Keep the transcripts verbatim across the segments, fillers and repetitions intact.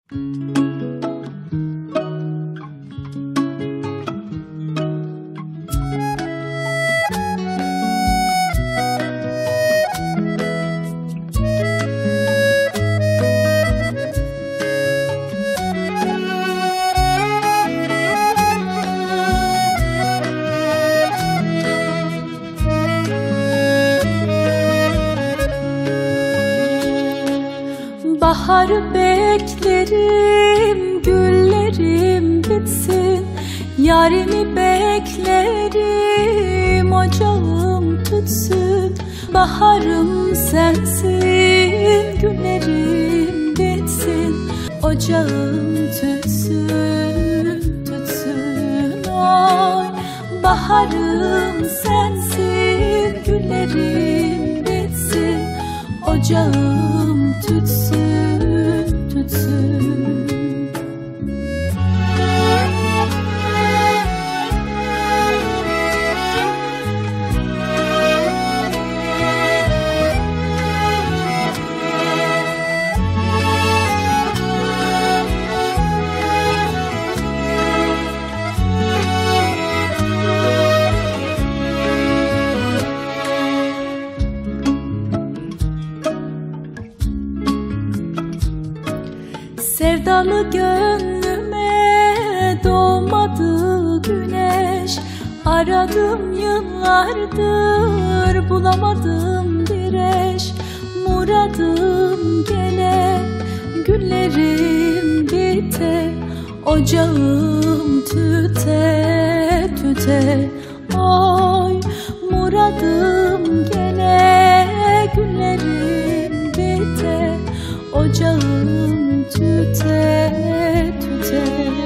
Baharı beklerim, güllerim bitsin. Yarimi beklerim, ocağım tütsün. Baharım sensin, güllerim bitsin. Ocağım tütsün, tütsün oy. Baharım sensin, güllerim bitsin. Ocağım tütsün, tütsün. Sevdalı gönlüme doğmadı güneş. Aradım yıllardır, bulamadım bir eş. Muradım gele, güllerim bite. Ocağım tüte, tüte oy. Muradım gele, güllerim bite. Ocağım tüte, tüte.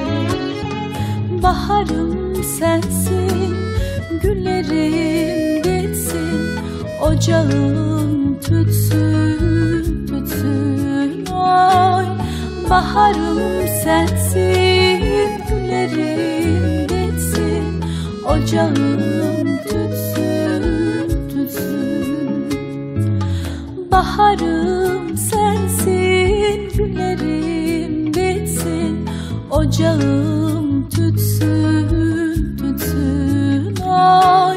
Baharım sensin, güllerim bitsin. Ocağım tütsün, tütsün oy. Baharım sensin, güllerim bitsin. Ocağım tütsün, tütsün. Baharım sensin, güllerim bitsin. Ocağım tütsün, tütsün oy.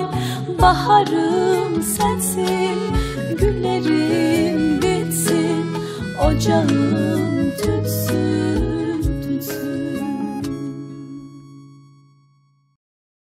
Baharım sensin, güllerim bitsin. Ocağım